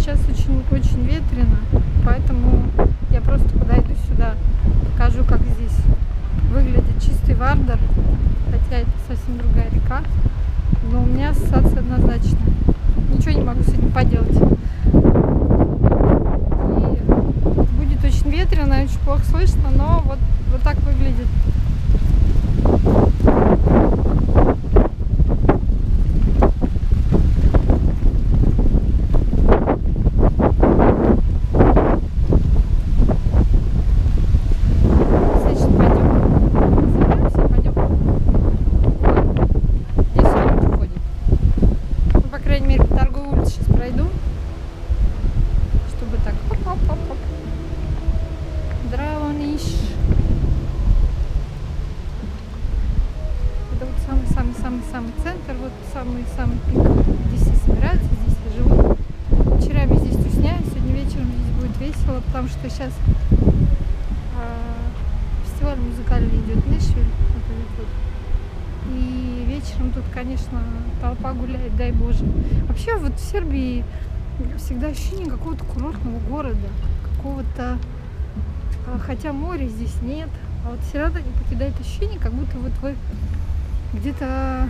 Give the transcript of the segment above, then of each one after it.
сейчас очень ветрено, поэтому я просто подойду сюда, покажу, как здесь выглядит чистый Вардар, хотя это совсем другая река, но у меня ассоциация однозначно. Ничего не могу с этим поделать. И будет очень ветрено, очень плохо слышно, но вот так выглядит. Это вот самый-самый-самый центр, вот самый-самый пик. Здесь все собираются, здесь я живу. Вечерами здесь тусняю, сегодня вечером здесь будет весело, потому что сейчас фестиваль музыкальный идет в Нэшвилле. И вечером тут, конечно, толпа гуляет, дай Боже. Вообще вот в Сербии всегда ощущение какого-то курортного города, какого-то, хотя моря здесь нет, а вот все равно не покидает ощущение, как будто вот вы где-то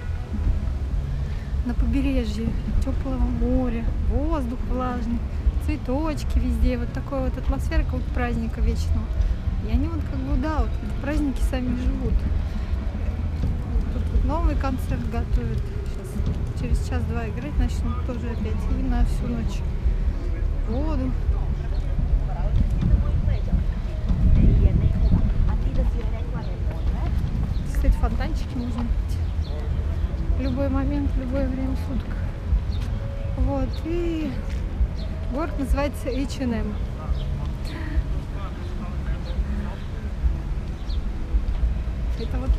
на побережье теплого моря, воздух влажный, цветочки везде, вот такой вот атмосфера какого-то праздника вечного. И они вот как бы, да, вот праздники сами живут. Тут вот новый концерт готовят. Сейчас через час-два играть начнут тоже опять. И на всю ночь воду. Кстати, фонтанчики можно пить. В любой момент, в любое время суток. Вот. И город называется H&M. Это вот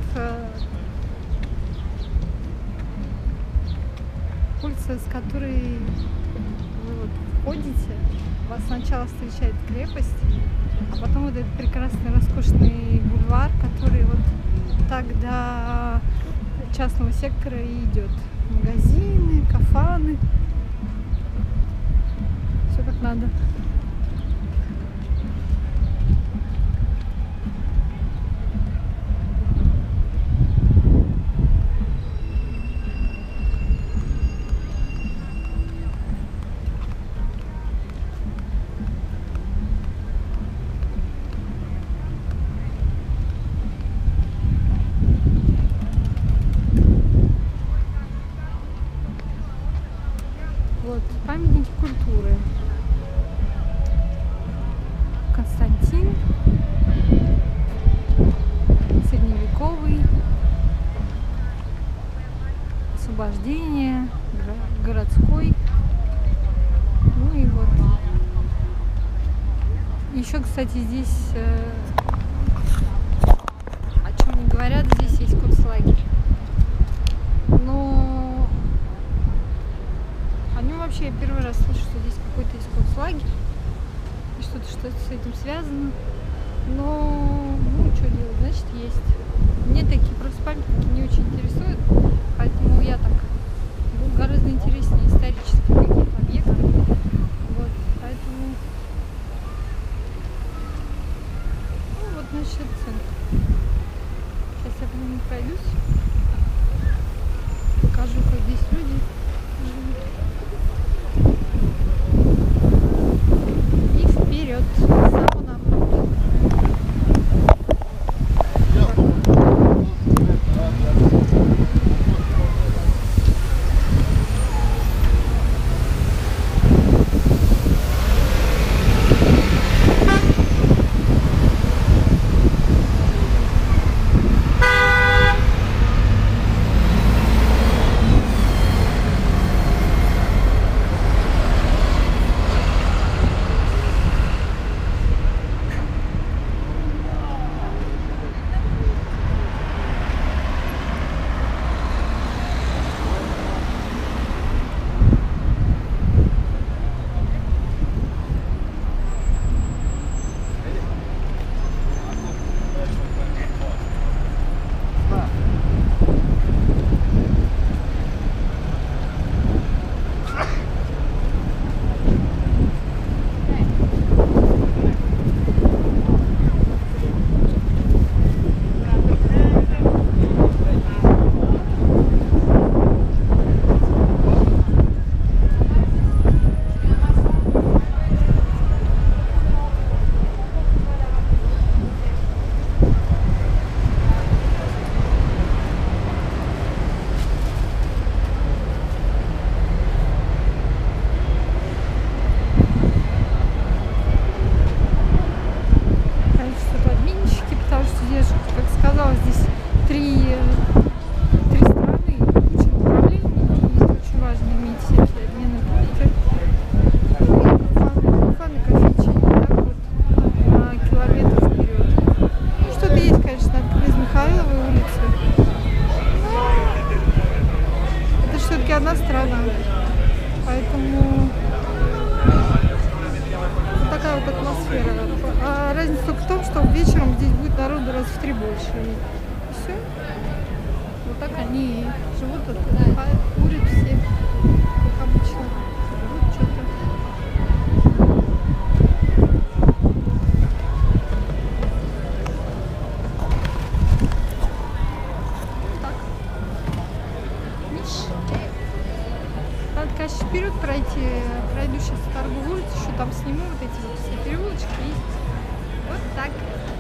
улица, с которой вы вот входите, вас сначала встречает крепость, а потом вот этот прекрасный, роскошный бульвар, который вот так до частного сектора и идет. Магазины, кафаны, все как надо. Вот, памятники культуры. Константин, средневековый, освобождение, городской. Ну и вот. Еще, кстати, здесь, о чем не говорят, здесь есть концлагерь. Но о нем вообще я первый раз слышу, что здесь какой-то есть концлагерь. И что-то с этим связано. Но, ну, что делать, значит, есть. Мне такие просто памятники не очень интересуют, поэтому я так гораздо интереснее исторические какие-то объекты. Вот, поэтому, ну, вот, значит, центр. Сейчас я по нему пройдусь, покажу, как здесь люди живут. И вперед, сауна. больше. И все. Вот так они живут, отдыхают, курят все, как обычно. Живут что-то. Так. Видишь? Надо, конечно, вперед пройти. Пройду сейчас торговую улицу, еще там сниму вот эти вот все переулочки. И вот так.